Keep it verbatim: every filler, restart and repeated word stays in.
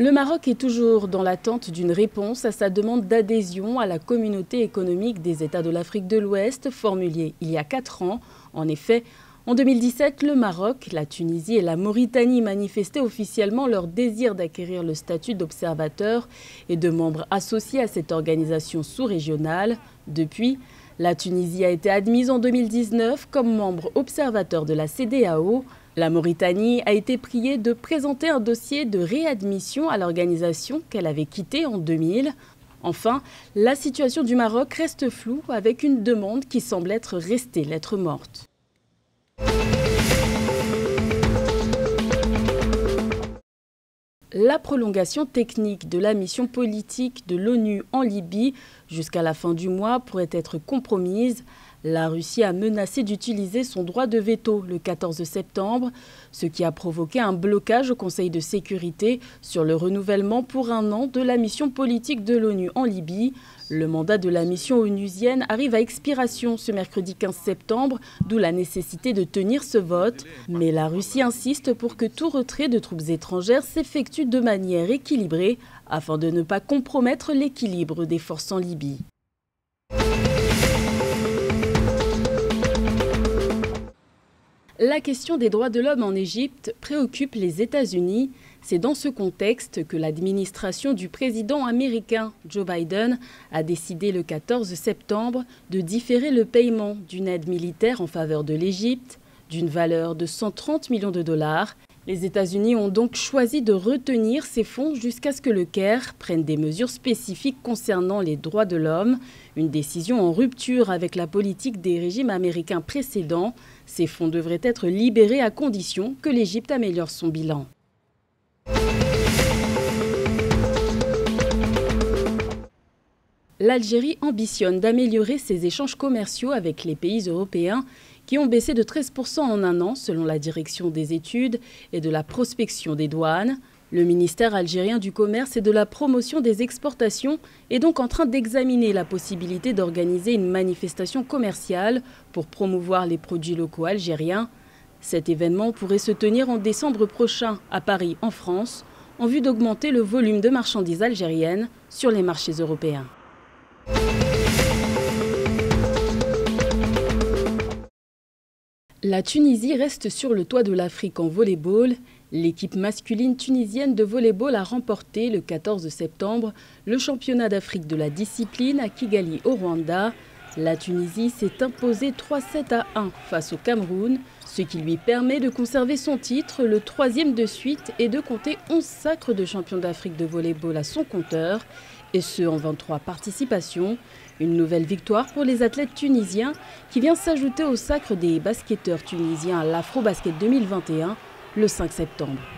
Le Maroc est toujours dans l'attente d'une réponse à sa demande d'adhésion à la communauté économique des États de l'Afrique de l'Ouest, formulée il y a quatre ans. En effet, en deux mille dix-sept, le Maroc, la Tunisie et la Mauritanie manifestaient officiellement leur désir d'acquérir le statut d'observateur et de membre associé à cette organisation sous-régionale. Depuis, la Tunisie a été admise en deux mille dix-neuf comme membre observateur de la C E D E A O. La Mauritanie a été priée de présenter un dossier de réadmission à l'organisation qu'elle avait quittée en deux mille. Enfin, la situation du Maroc reste floue avec une demande qui semble être restée lettre morte. La prolongation technique de la mission politique de l'ONU en Libye jusqu'à la fin du mois pourrait être compromise. La Russie a menacé d'utiliser son droit de veto le quatorze septembre, ce qui a provoqué un blocage au Conseil de sécurité sur le renouvellement pour un an de la mission politique de l'ONU en Libye. Le mandat de la mission onusienne arrive à expiration ce mercredi quinze septembre, d'où la nécessité de tenir ce vote. Mais la Russie insiste pour que tout retrait de troupes étrangères s'effectue de manière équilibrée afin de ne pas compromettre l'équilibre des forces en Libye. La question des droits de l'homme en Égypte préoccupe les États-Unis. C'est dans ce contexte que l'administration du président américain Joe Biden a décidé le quatorze septembre de différer le paiement d'une aide militaire en faveur de l'Égypte d'une valeur de cent trente millions de dollars. Les États-Unis ont donc choisi de retenir ces fonds jusqu'à ce que le Caire prenne des mesures spécifiques concernant les droits de l'homme, une décision en rupture avec la politique des régimes américains précédents. Ces fonds devraient être libérés à condition que l'Égypte améliore son bilan. L'Algérie ambitionne d'améliorer ses échanges commerciaux avec les pays européens qui ont baissé de treize pour cent en un an selon la direction des études et de la prospection des douanes. Le ministère algérien du Commerce et de la promotion des exportations est donc en train d'examiner la possibilité d'organiser une manifestation commerciale pour promouvoir les produits locaux algériens. Cet événement pourrait se tenir en décembre prochain à Paris, en France, en vue d'augmenter le volume de marchandises algériennes sur les marchés européens. La Tunisie reste sur le toit de l'Afrique en volley-ball. L'équipe masculine tunisienne de volley-ball a remporté le quatorze septembre le championnat d'Afrique de la discipline à Kigali au Rwanda. La Tunisie s'est imposée trois sept à un face au Cameroun, ce qui lui permet de conserver son titre, le troisième de suite, et de compter onze sacres de champion d'Afrique de volley-ball à son compteur, et ce en vingt-trois participations. Une nouvelle victoire pour les athlètes tunisiens qui vient s'ajouter au sacre des basketteurs tunisiens à l'Afro-Basket deux mille vingt et un le cinq septembre.